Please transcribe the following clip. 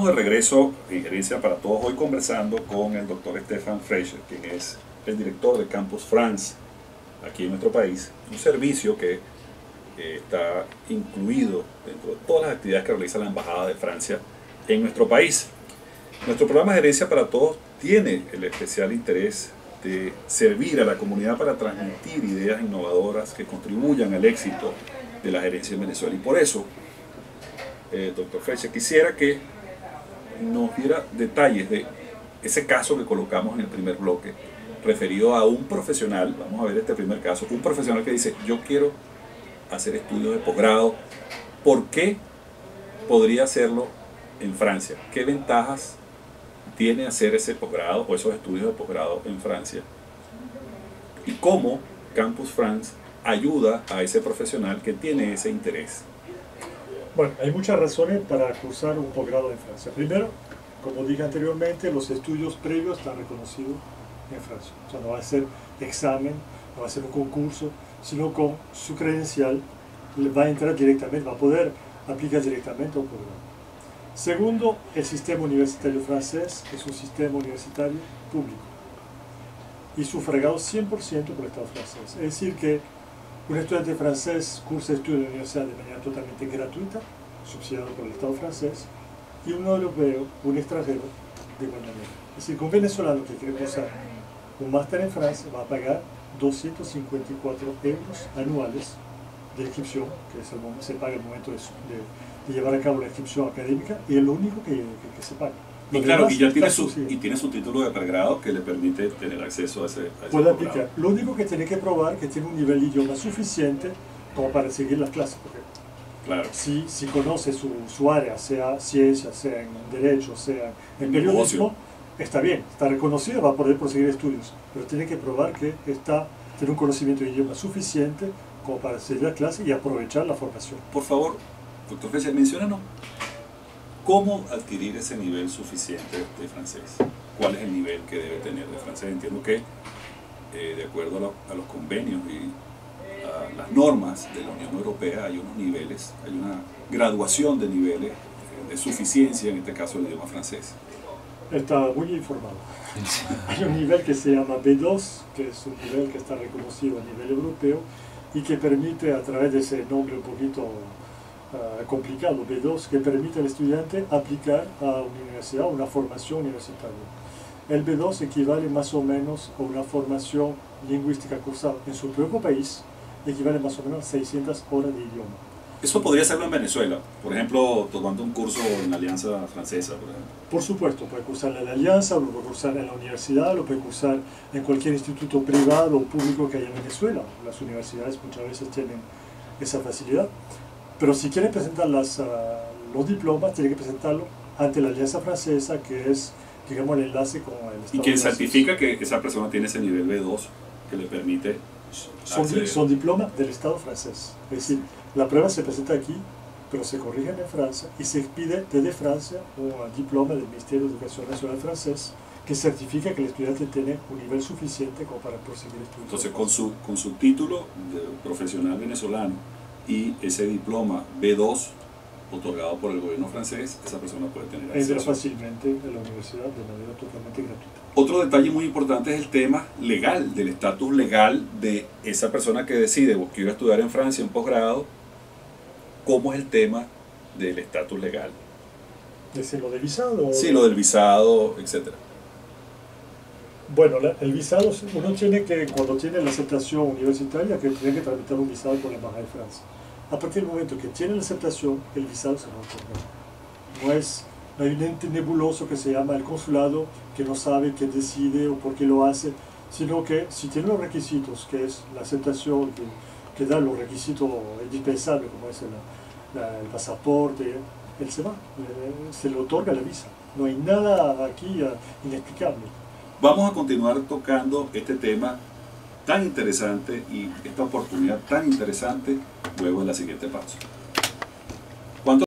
Estamos de regreso en Gerencia para Todos, hoy conversando con el doctor Stefan Fleischer, quien es el director de Campus France aquí en nuestro país, un servicio que está incluido dentro de todas las actividades que realiza la Embajada de Francia en nuestro país. Nuestro programa Gerencia para Todos tiene el especial interés de servir a la comunidad para transmitir ideas innovadoras que contribuyan al éxito de la gerencia en Venezuela. Y por eso, doctor Fleischer, quisiera que nos diera detalles de ese caso que colocamos en el primer bloque, referido a un profesional. Vamos a ver este primer caso, un profesional que dice: yo quiero hacer estudios de posgrado. ¿Por qué podría hacerlo en Francia? ¿Qué ventajas tiene hacer ese posgrado o esos estudios de posgrado en Francia? ¿Y cómo Campus France ayuda a ese profesional que tiene ese interés? Bueno, hay muchas razones para cursar un posgrado en Francia. Primero, como dije anteriormente, los estudios previos están reconocidos en Francia. O sea, no va a ser examen, no va a ser un concurso, sino con su credencial va a entrar directamente, va a poder aplicar directamente a un posgrado. Segundo, el sistema universitario francés es un sistema universitario público y sufragado 100% por el Estado francés. Es decir, que un estudiante francés cursa estudios en la universidad de manera totalmente gratuita, subsidiado por el Estado francés, y un europeo, un extranjero, de igual manera. Es decir, que un venezolano que quiere cursar un máster en Francia va a pagar 254 euros anuales de inscripción, que es se paga al momento de llevar a cabo la inscripción académica, y es lo único que se paga. Y claro, y ya tiene su título de pregrado que le permite tener acceso a ese puede aplicar. Lo único que tiene que probar es que tiene un nivel de idioma suficiente como para seguir las clases. Porque claro, si conoce su área, sea ciencia, sea en derecho, sea en periodismo, está bien, está reconocido, va a poder proseguir estudios, pero tiene que probar que tiene un conocimiento de idioma suficiente como para seguir la clase y aprovechar la formación. Por favor, doctor Fleischer, menciónanos cómo adquirir ese nivel suficiente de francés. ¿Cuál es el nivel que debe tener de francés? Entiendo que de acuerdo a los convenios y a las normas de la Unión Europea hay unos niveles, hay una graduación de niveles de suficiencia, en este caso el idioma francés. Está muy informado. Hay un nivel que se llama B2, que es un nivel que está reconocido a nivel europeo y que permite, a través de ese nombre un poquito complicado, B2, que permite al estudiante aplicar a una universidad, una formación universitaria. El B2 equivale más o menos a una formación lingüística cursada en su propio país, equivale más o menos a 600 horas de idioma. ¿Eso podría hacerlo en Venezuela? Por ejemplo, tomando un curso en la Alianza Francesa, por ejemplo. Por supuesto, puede cursar en la Alianza, lo puede cursar en la universidad, lo puede cursar en cualquier instituto privado o público que haya en Venezuela. Las universidades muchas veces tienen esa facilidad. Pero si quiere presentar los diplomas, tiene que presentarlo ante la Alianza Francesa, que es, digamos, el enlace con el Estado. ¿Y quién certifica que esa persona tiene ese nivel B2 que le permite acceder? Son diplomas del Estado francés. Es decir, la prueba se presenta aquí, pero se corrige en Francia y se expide desde Francia un diploma del Ministerio de Educación Nacional francés que certifica que el estudiante tiene un nivel suficiente como para proseguir estudios. Entonces, con su título de profesional venezolano y ese diploma B2 otorgado por el gobierno francés, esa persona puede tener acceso. Entra fácilmente en la universidad de manera totalmente gratuita. Otro detalle muy importante es el tema legal, del estatus legal de esa persona que decide: quiero estudiar en Francia un posgrado. ¿Cómo es el tema del estatus legal? ¿Es lo del visado? Sí, lo del visado, etc. Bueno, el visado, uno tiene que, cuando tiene la aceptación universitaria, que tiene que tramitar un visado con la Embajada de Francia. A partir del momento que tiene la aceptación, el visado se va a otorgar. No hay un ente nebuloso que se llama el consulado, que no sabe qué decide o por qué lo hace, sino que si tiene los requisitos, que es la aceptación, que da los requisitos indispensables, como es el pasaporte, él se le otorga la visa. No hay nada aquí inexplicable. Vamos a continuar tocando este tema tan interesante y esta oportunidad tan interesante luego de la siguiente pausa.